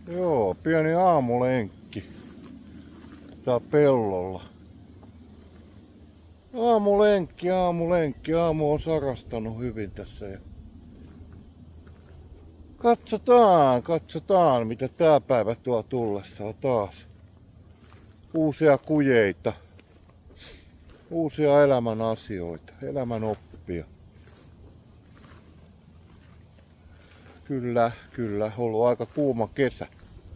Joo, pieni aamulenkki tää pellolla. Aamulenkki. Aamu on sarastanut hyvin tässä. Ja katsotaan mitä tää päivä tuo tullessaan taas. Uusia kujeita. Uusia elämän asioita, elämän oppia. Kyllä, ollut aika kuuma kesä.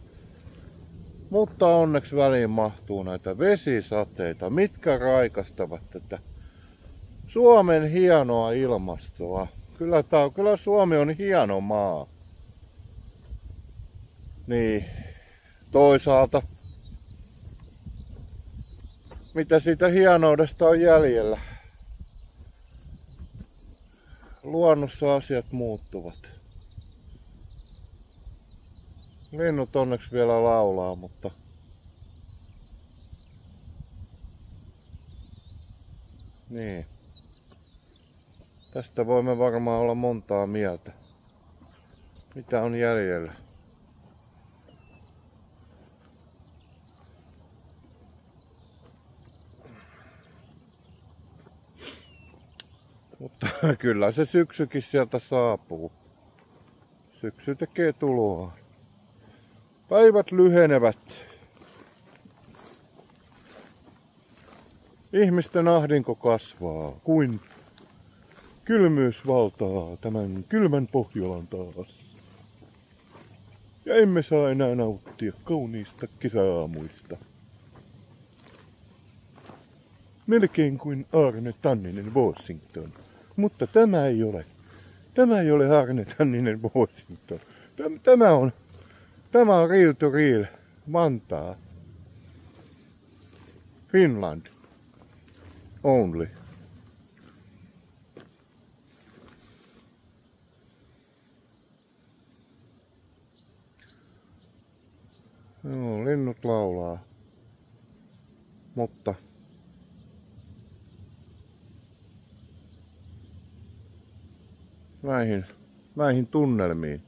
Mutta onneksi väliin mahtuu näitä vesisateita, mitkä raikastavat tätä Suomen hienoa ilmastoa. Kyllä Suomi on hieno maa. Niin, toisaalta mitä siitä hienoudesta on jäljellä? Luonnossa asiat muuttuvat. Linnut onneksi vielä laulaa, mutta niin. Tästä voimme varmaan olla montaa mieltä. Mitä on jäljellä? Mutta kyllä se syksykin sieltä saapuu. Syksy tekee tuloa. Päivät lyhenevät. Ihmisten ahdinko kasvaa, kuin kylmyys valtaa tämän kylmän Pohjolan taas. Ja emme saa enää nauttia kauniista kesäaamuista. Melkein kuin Arne Tanninen Washington. Mutta tämä ei ole Arne Tanninen Washington. Tämä on Real to Real Vantaa. Finland. Only. Joo, linnut laulaa. Mutta näihin tunnelmiin